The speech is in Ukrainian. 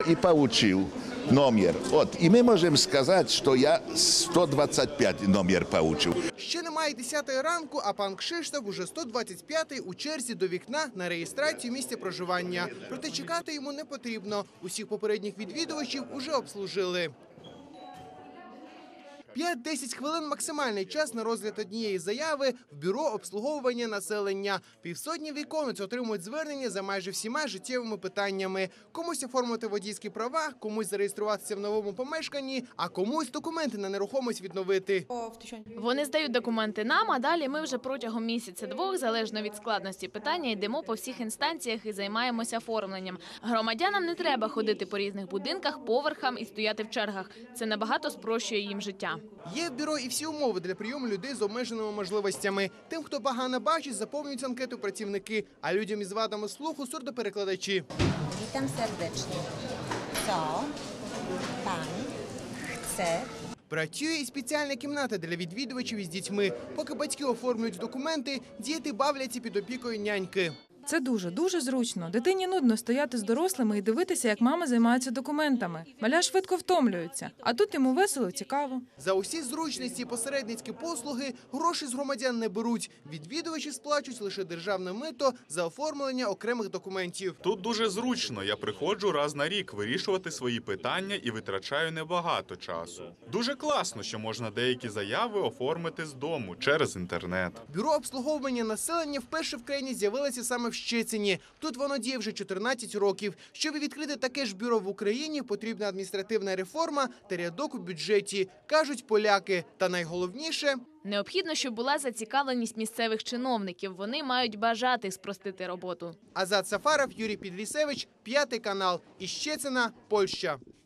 И получил номер. Вот. И мы можем сказать, что я 125 номер получил. Ще немає 10-ї ранку, а пан Кшиштоф уже 125-й у черзі до вікна на реєстрацію місця проживання. Проте чекати йому не потрібно. Усіх попередніх відвідувачів уже обслужили. 5-10 хвилин – максимальний час на розгляд однієї заяви в бюро обслуговування населення. Півсотні віконець отримують звернення за майже всіма життєвими питаннями. Комусь оформити водійські права, комусь зареєструватися в новому помешканні, а комусь документи на нерухомість відновити. Вони здають документи нам, а далі ми вже протягом місяця-двох, залежно від складності питання, йдемо по всіх інстанціях і займаємося оформленням. Громадянам не треба ходити по різних будинках, поверхам і стояти в чергах. Це набагато спрощує їм життя. Є в бюро і всі умови для прийому людей з обмеженими можливостями. Тим, хто погано бачить, заповнюють анкету працівники, а людям із вадами слуху – сурдоперекладачі. Witam serdecznie. Co pan chce? Працює і спеціальна кімната для відвідувачів із дітьми. Поки батьки оформлюють документи, діти бавляться під опікою няньки. Це дуже зручно. Дитині нудно стояти з дорослими і дивитися, як мама займається документами. Маля швидко втомлюється, а тут йому весело, цікаво. За усі зручності і посередницькі послуги гроші з громадян не беруть. Відвідувачі сплачують лише державне мито за оформлення окремих документів. Тут дуже зручно. Я приходжу раз на рік вирішувати свої питання і витрачаю небагато часу. Дуже класно, що можна деякі заяви оформити з дому через інтернет. Бюро обслуговування населення вперше в країні з'явилося саме в Щецині. Тут воно діє вже 14 років. Щоб відкрити таке ж бюро в Україні, потрібна адміністративна реформа та рядок у бюджеті, кажуть поляки. Та найголовніше – необхідно, щоб була зацікавленість місцевих чиновників. Вони мають бажати спростити роботу. Азат Сафаров, Юрій Підлісевич, 5 канал. Із Щецина, Польща.